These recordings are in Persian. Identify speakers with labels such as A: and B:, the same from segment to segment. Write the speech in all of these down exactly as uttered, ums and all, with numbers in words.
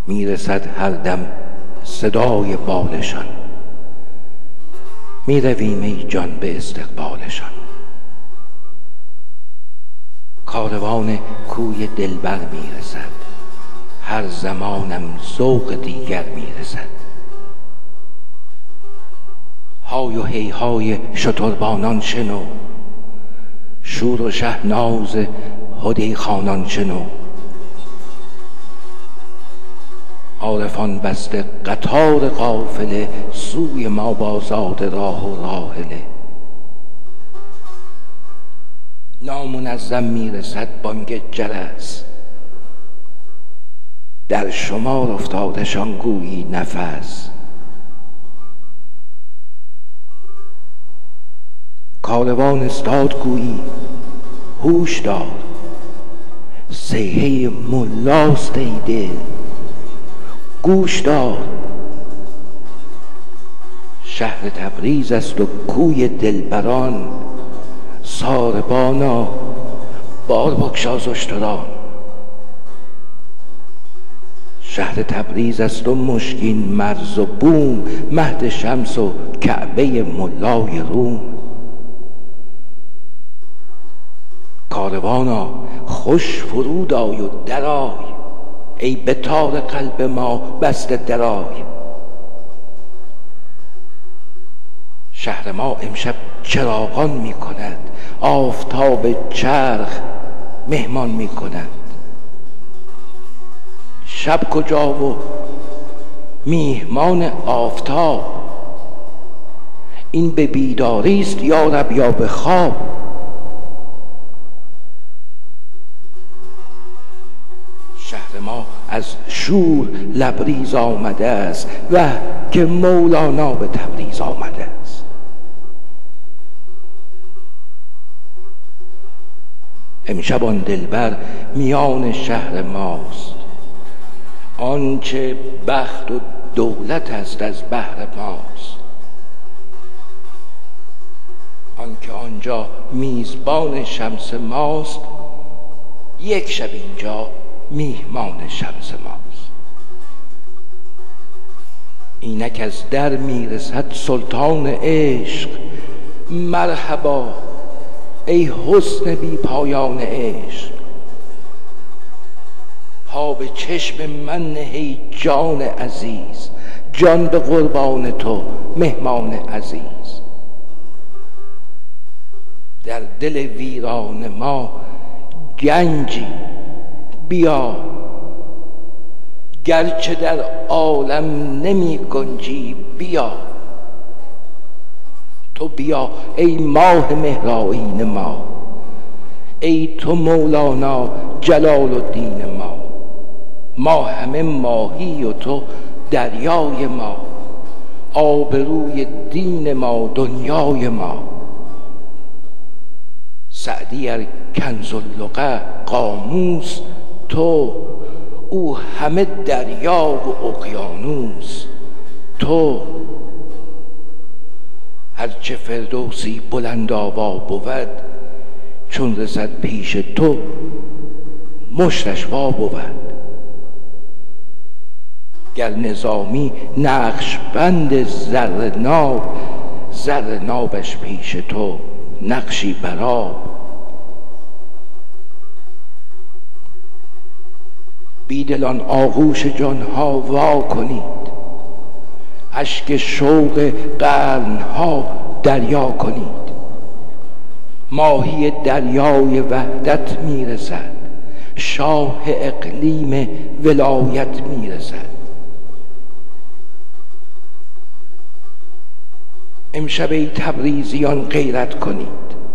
A: میرسد هر دم صدای بالشان، میرویم ای جان به استقبالشان. کاروان کوی دلبر میرسد، هر زمانم ذوق دیگر میرسد. های و هی های شتربانان شنو، شور و شهناز هدی خانان شنو. عارفان بسته قطار قافله، سوی ما بازاد راه و راحله. نامنظم میرسد بانگ جرس، در شمار افتادشان گویی نفس. کاروان استاد گویی هوش دار، صیحه ملاست ای دل گوش دار. شهر تبریز است و کوی دلبران، ساربانا بار بگشا ز اشتران. شهر تبریز است و مشکین مرز و بوم، مهد شمس و کعبه ملای روم. کاروانا خوش فرود آی و درآی، ای به تار قلب ما بسته درای. شهر ما امشب چراغان می کند، آفتاب چرخ مهمان می کند. شب کجا و میهمان آفتاب، این به بیداری است یا رب یا به خواب. شهر ما از شور لبریز آمده است، و که مولانا به تبریز آمده است. امشب آن دلبر میان شهر ماست، آنچه بخت و دولت است از بهر ماست. آنکه آنجا میزبان شمس ماست، یک شب اینجا میهمان شمس ماست. اینک از در میرسد سلطان عشق، مرحبا ای حسن بی پایان عشق. ها به چشم من نه ای جان عزیز، جان به قربان تو مهمان عزیز. در دل ویران ما گنجی بیا، گرچه در عالم نمی گنجی بیا. تو بیا ای ماه مهرآیین ما، ای تو مولانا جلال الدین ما. ما همه ماهی و تو دریای ما، آبروی دین ما دنیای ما. سعدی ار کنز اللغه قاموس تو، او همه دریا و اقیانوس تو. هرچه فردوسی بلند آوا بود، چون رسد پیش تو مشتش وا بود. گر نظامی نقش بند زر ناب، زر نابش پیش تو نقشی برآب. بیدلان آغوش جانها وا کنید، اشک شوق قرنها دریا کنید. ماهی دریای وحدت میرسد، شاه اقلیم ولایت میرسد. امشب ای تبریزیان غیرت کنید،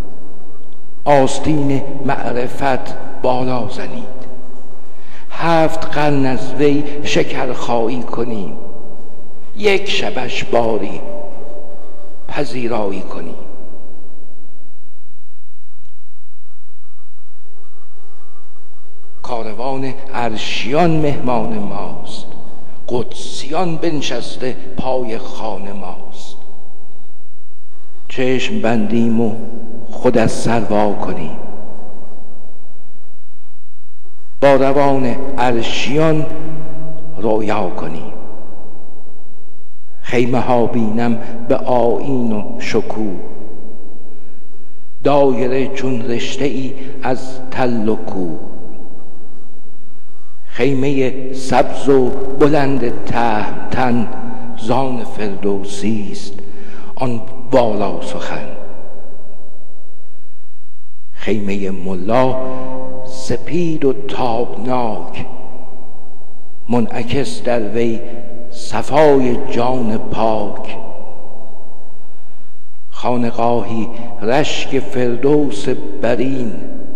A: آستین معرفت بالا زنید. هفت قرن از وی شکرخایی کنیم، یک شبش باری پذیرایی کنیم. کاروان عرشیان مهمان ماست، قدسیان بنشسته پای خان ماست. چشم بندیم و خود از سر وا کنیم، با روان عرشیان رویا کنیم. خیمه ها بینم به آیین و شکوه، دایره چون رشته ای از تل و کوه. خیمه سبز و بلند تهمتن زان فردوسی است آن بالا سخن. خیمه ملا سپید و تابناک، منعکس در وی صفای جان پاک. خانقاهی رشک فردوس برین،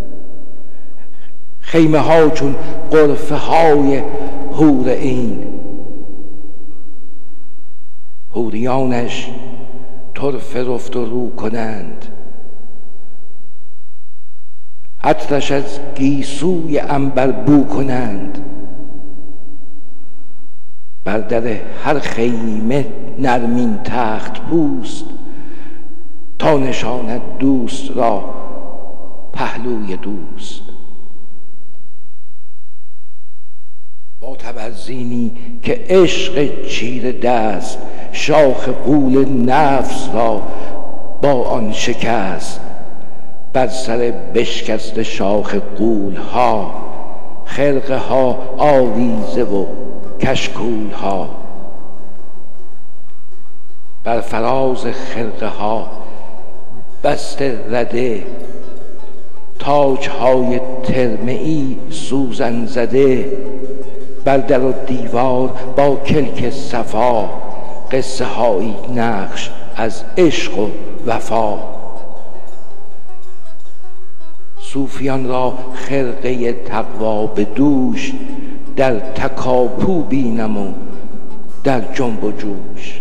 A: خیمه ها چون غرفه های حور عین. حوریانش طرفه رفت و رو کنند، عطرش از گیسوی عنبر بو کنند. بر در هر خیمه نرمین تخت پوست، تا نشاند دوست را پهلوی دوست. با تبرزینی که عشق چیره دست، شاخ غول نفس را با آن شکست. بر سر بشکست شاخ غول ها، خرقه ها آویزه و کشکول ها. بر فراز خرقه ها بسته رده، تاج های ترمئی سوزن زده. بر در و دیوار با کلک صفا، قصه هایی نقش از عشق و وفا. صوفیان را خرقه تقوا به دوش، در تکاپو بینم و در جنب و جوش.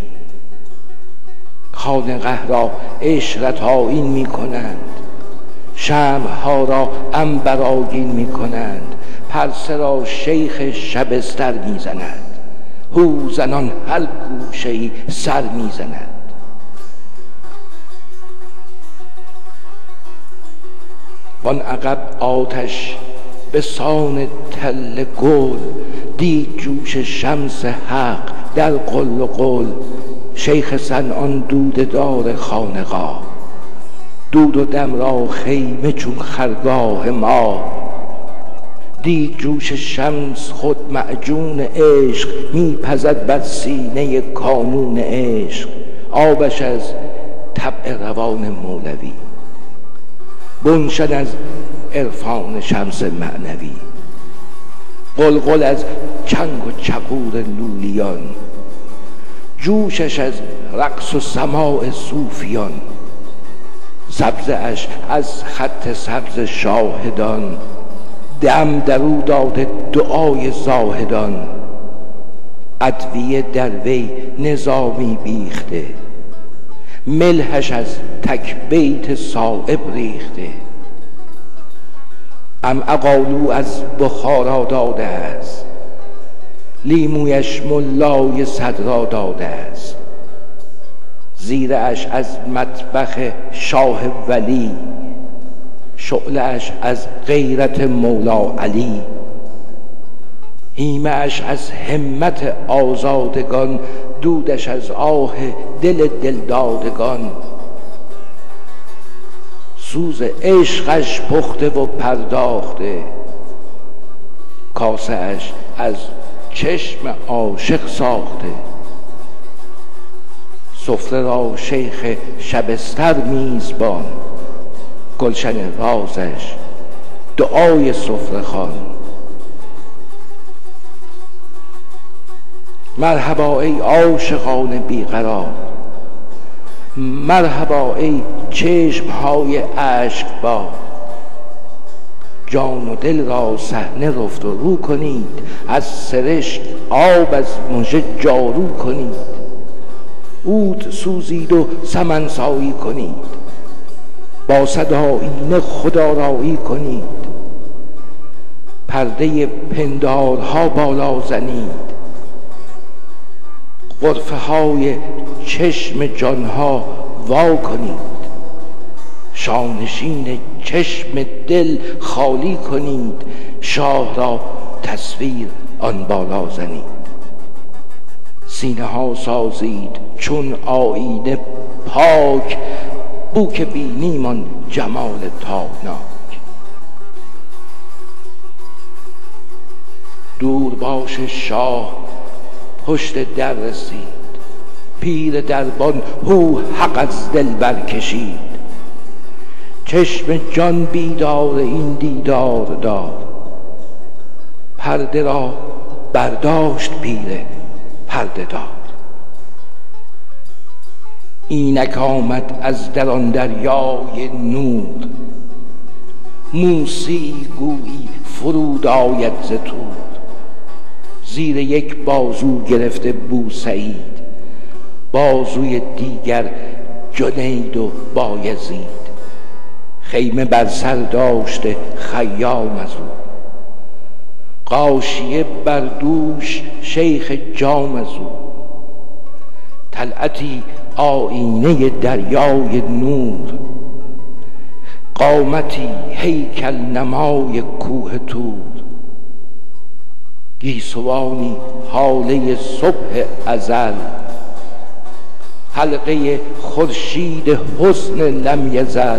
A: خانقه را عشرت آیین می کنند، شمع ها را عنبرآگین می کنند. پرسه را شیخ شبستر می زند، هو زنان هر گوشه ای سر می زند. وان عقب آتش به سان تل گل، دید جوش شمس حق در قل و قل. شیخ صنعان دود دار خانقاه، دود و دم را خیمه چون خرگاه ما. دید جوش شمس خود معجون عشق، می پزد بر سینه کانون عشق. آبش از طبع روان مولوی، بنشد از عرفان شمس معنوی. قلقل از چنگ و چغور لولیان، جوشش از رقص و سماع صوفیان. سبزه اش از خط سبز شاهدان، دم درو داده دعای زاهدان. ادویه در وی نظامی بیخته، ملحش از تک بیت صایب ریخته. ام اقالو از بخارا داده است، لیمویش ملای صدرا داده است. زیره اش از مطبخ شاه ولی، شعله اش از غیرت مولا علی. هیمه اش از همت آزادگان، دودش از آه دل دلدادگان. سوز عشقش پخته و پرداخته، کاسه اش از چشم عاشق ساخته. سفره را شیخ شبستر میزبان، گلشن رازش دعای سفره خوان. مرحبا ای عاشقان بیقرار، مرحبا ای چشم های اشک بار. جان و دل را صحنه رفت و رو کنید، از سرشک آب از مژه جارو کنید. عود سوزید و سمن سایی کنید، با صد آیینه خودآرایی کنید. پرده پندارها بالا زنید، غرفه های چشم جانها وا کنید. شانشین چشم دل خالی کنید، شاه را تصویر آن بالا زنید. سینه ها سازید چون آینه پاک، بو که بینیم آن جمال تابناک. دور باش شاه پشت در رسید، پیر دربان هو حق از دل برکشید. چشم جان بیدار این دیدار داد، پرده را برداشت پیر پرده دار. اینک آمد از در آن دریای نور، موسی گویی فرود آید ز طور. زیر یک بازو گرفته بوسعید، بازوی دیگر جنید و بایزید. خیمه بر سر داشته خیام از او، غاشیه بر دوش شیخ جام از او. طلعتی آینه دریای نور، قامتی هیکل نمای کوه طور. گیسوانی هاله صبح ازل، حلقه خورشید حسن لم یزل.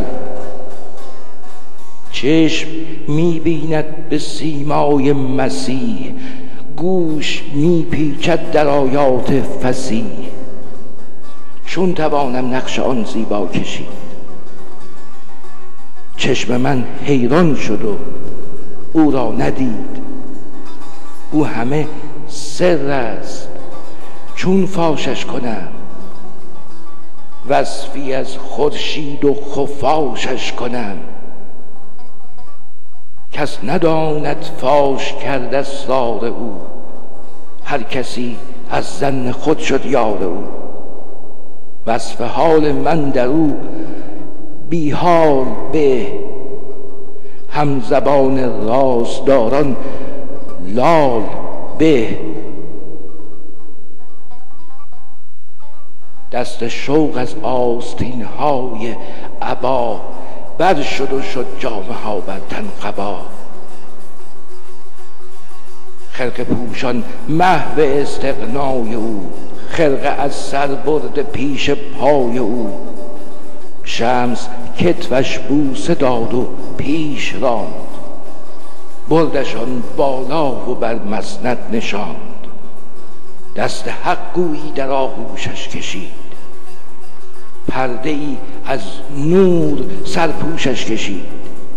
A: چشم می بیند به سیمای مسیح، گوش می پیچد در آیات فصیح. چون توانم نقش آن زیبا کشید، چشم من حیران شد و او را ندید. او همه سر است، چون فاشش کنم؟ وصفی از خورشید و خفاشش کنم؟ کس نداند فاش کرد اسرار او، هر کسی از ظن خود شد یار او. وصف حال من در او بی حال به، هم زبان رازداران لال به. دست شوق از آستین های عبا، بر شد و شد جامه ها بر تن قبا. خرقه پوشان محو استغنای او، خرقه از سر برده پیش پای او. شمس کتفش بوسه داد و پیش راند، بردشان بالا و بر مسند نشاند. دست حق گویی در آغوشش کشید، پرده ای از نور سرپوشش کشید.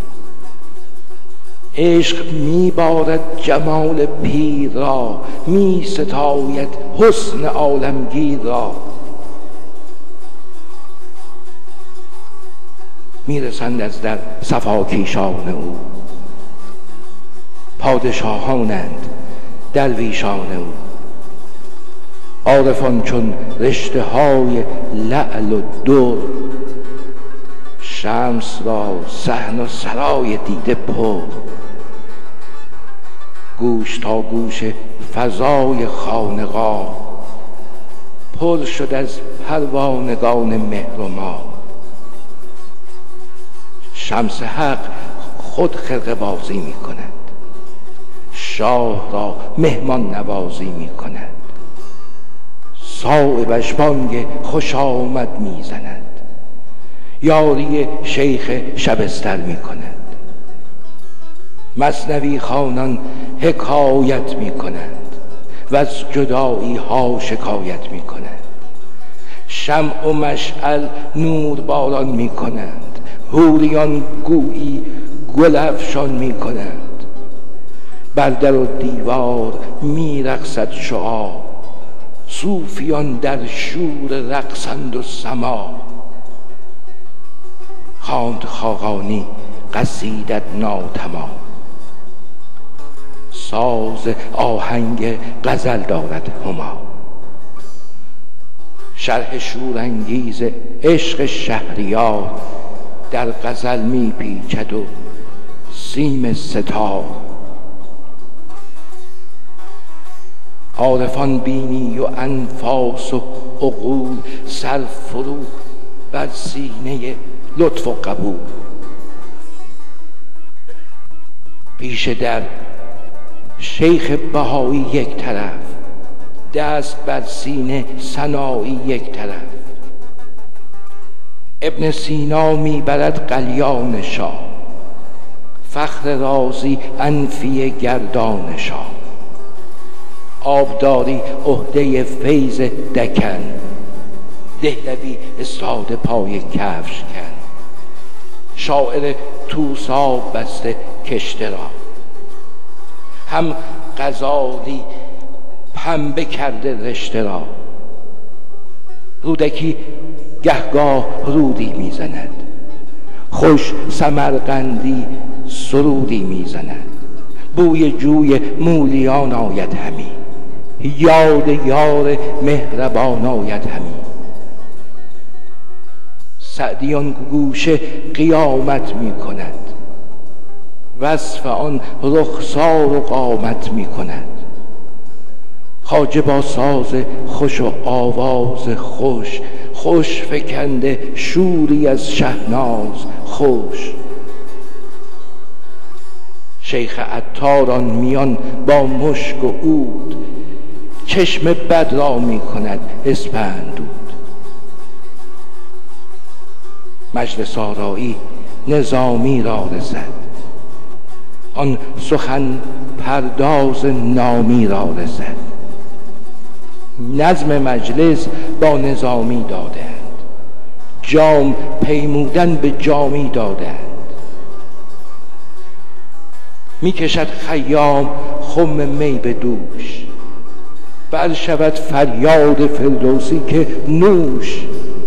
A: عشق می بارد جمال پیر را، می ستاید حسن عالمگیر را. می رسند از در صفاکیشان او، پادشاهانند درویشان او. عارفان چون رشته های لعل و در، شمس را صحن و سرای دیده پر. گوش تا گوش فضای خانقاه، پر شد از پروانگان مهر و ماه. شمس حق خود خرقه بازی می کند، شاه را مهمان نوازی می کند. صایبش بانگ خوش آمد می زند، یاری شیخ شبستر می کند. مثنوی خوانان حکایت می کنند و از جدایی ها شکایت می کنند. شمع و مشعل نور باران می کنند، حوریان گویی گل افشان می کنند. بر در و دیوار می رقصد شعاع، صوفیان در شور رقصند و سماع. خواند خاقانی قصیدت ناتمام، ساز آهنگ غزل دارد هما. شرح شورانگیز عشق شهریار، در غزل می پیچد و سیم ستار. عارفان بینی و انفاس و عقول، سر فرو بر سینه لطف و قبول. پیش در شیخ بهایی یک طرف، دست بر سینه سنایی یک طرف. ابن سینا میبرد قلیان شاه، فخر رازی انفی گردان شاه. آبداری عهده فیض دکن، دهلوی استاده پای کفش کن. شاعر توسا بسته کشته را، هم غزالی پنبه کرده رشته را. رودکی گهگاه رودی میزند، خوش سمرقندی سرودی میزند. بوی جوی مولیان آید همی، یاد یار مهربان آید همی. سعدی آن گوشه قیامت می کند، وصف آن رخسار و قامت می کند. خواجه با ساز خوش و آواز خوش، خوش فکنده شوری از شهناز خوش. شیخ عطار آن میان با مشک و عود، چشم بد را می کند اسپندود. مجلس آرایی نظامی را رسد، آن سخن پرداز نامی را رسد. نظم مجلس با نظامی دادند، جام پیمودن به جامی دادند. می کشد خیام خم می به دوش، بر شود فریاد فردوسی که نوش.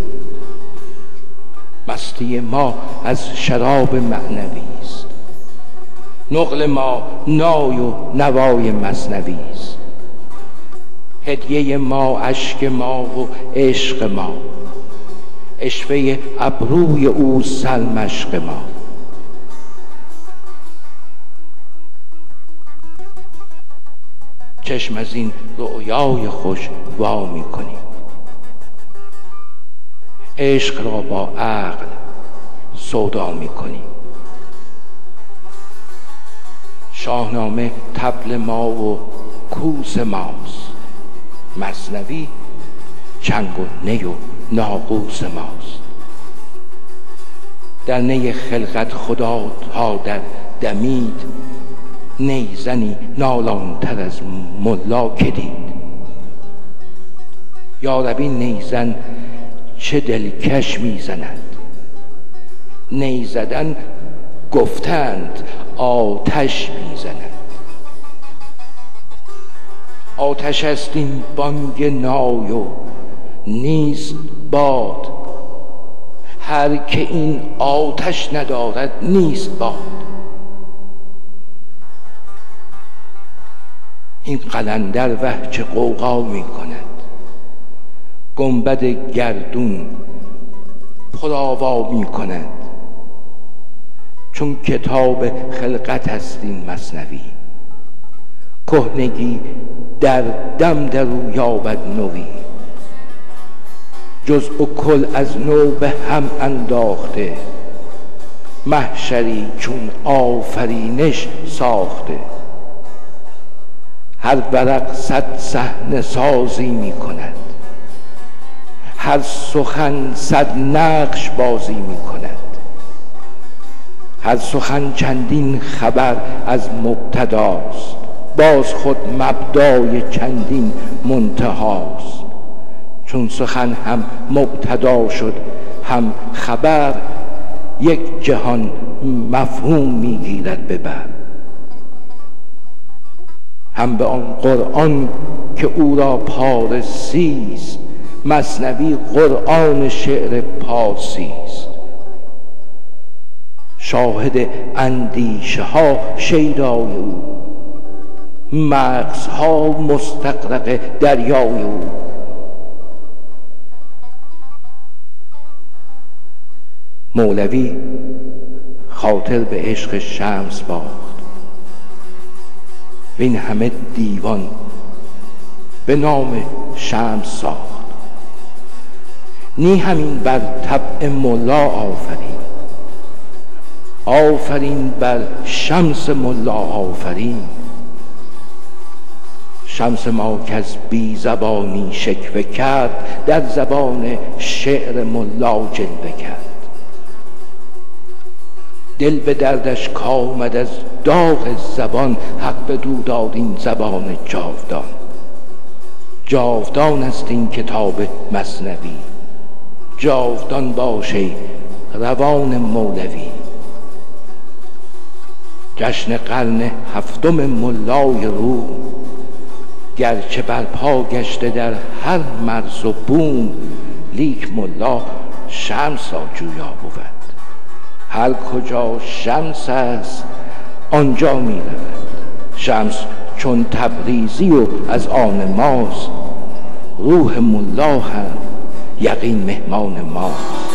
A: مستی ما از شراب معنوی است، نقل ما نای و نوای مثنوی است. هدیه ما اشک ما و عشق ما، عشوه ابروی او سرمشق ما. چشم از این رؤیای خوش وا می کنیم، عشق را با عقل سودا می کنیم. شاهنامه طبل ما و کوس ماست، مثنوی چنگ و نی و ناقوس ماست. در نی خلقت خدا تا در دمید، نیزنی نالانتر از ملا که دید. یارب این نیزن چه دلکش میزند، نیزدن گفتند آتش میزند. آتش است این بانگ نای و نیست باد، هر که این آتش ندارد نیست باد. این قلندر وحچه غوغا می کند، گنبد گردون پرآوا می کند. چون کتاب خلقت است این مثنوی، کهنگی در دم درو یابد نوی. جزء و کل از نو به هم انداخته، محشری چون آفرینش ساخته. هر ورق صد صحنه سازی می کند، هر سخن صد نقش بازی می کند. هر سخن چندین خبر از مبتداست، باز خود مبدای چندین منتهاست. چون سخن هم مبتدا شد هم خبر، یک جهان مفهوم می گیرد به بر. هم به آن قرآن که او را پارسی است، مثنوی قرآن شعر پارسی است. شاهد اندیشه ها شیدای او، مغزها مستغرق دریای او. مولوی خاطر به عشق شمس باخت، وین همه دیوان به نام شمس ساخت. نی همین بر طبع ملا آفرین، آفرین بر شمس ملا آفرین. شمس ما که از بی زبانی شکوه کرد، در زبان شعر ملا جلوه کرد. دل به دردش کامد از داغ زبان، حق بدو داد این زبان جاودان. جاودان است این کتاب مثنوی، جاودان باش ای روان مولوی. جشن قرن هفتم ملای روم، گرچه برپا گشته در هر مرز و بوم، لیک ملا شمس را جویا بود. هر کجا شمس است آنجا می رود. شمس چون تبریزی و از آن ماست، روح ملا هم یقین مهمان ماست.